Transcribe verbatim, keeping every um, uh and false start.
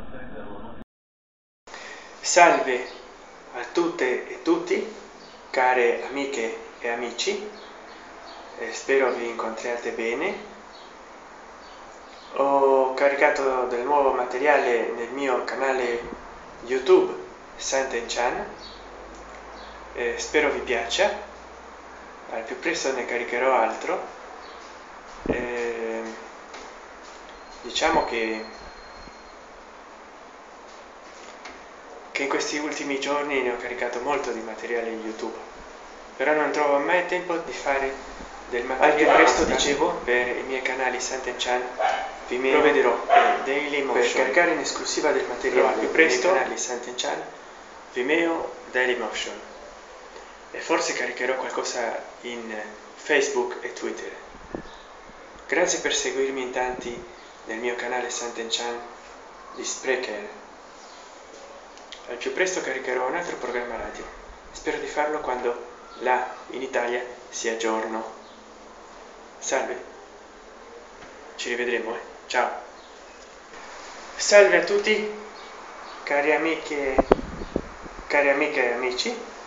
Salve a tutte e tutti, care amiche e amici, eh, spero vi incontriate bene. Ho caricato del nuovo materiale nel mio canale YouTube Sant'Enchan, eh, spero vi piaccia, al più presto ne caricherò altro. Eh, diciamo che che in questi ultimi giorni ne ho caricato molto di materiale in YouTube, però non trovo mai tempo di fare del materiale. Al più presto, dicevo, per i miei canali Sant'Enchan Vimeo provvederò e Dailymotion per caricare in esclusiva del materiale. Al più presto, nei canali Sant'Enchan, Vimeo, Dailymotion, e forse caricherò qualcosa in Facebook e Twitter. Grazie per seguirmi in tanti nel mio canale Sant'Enchan di Sprecher. Al più presto caricherò un altro programma radio. Spero di farlo quando là in Italia sia giorno. Salve, ci rivedremo, eh? Ciao. Salve a tutti, cari amiche, cari amiche e amici.